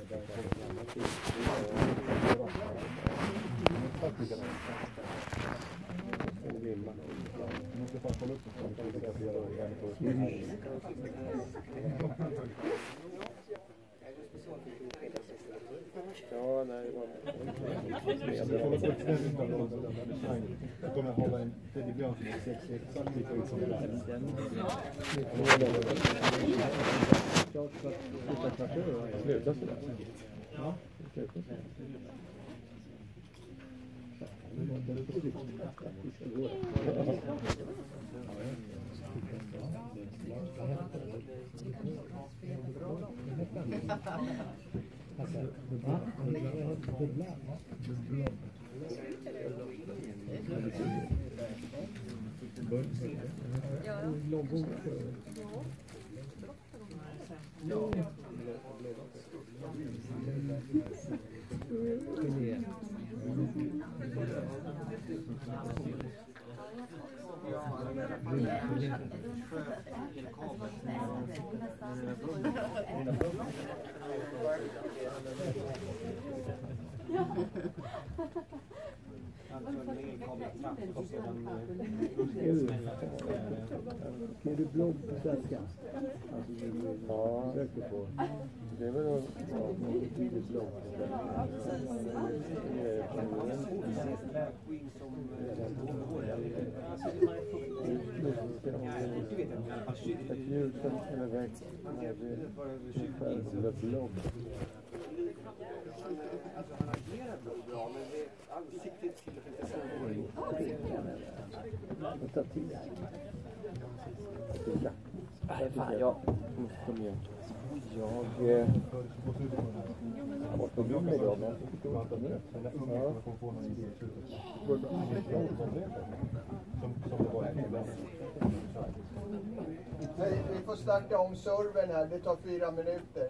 Ja, nej, jag kommer hålla en tredje björn som är exakt lika ut som det där. Sluta sådär. Ja, Är du blogg på svenska? Ja, det är väl någon tydlig blogg. Ett ljud eller väg med blogg. Nej, fan, jag... Kom igen. Jag var på min idag, men Vi får starta om servern här, det tar 4 minuter.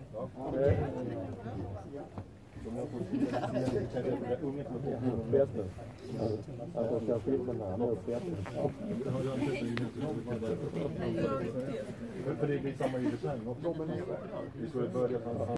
Alltså, jag filmen här, han är uppäten. För det blir samma i design. Vi skulle börja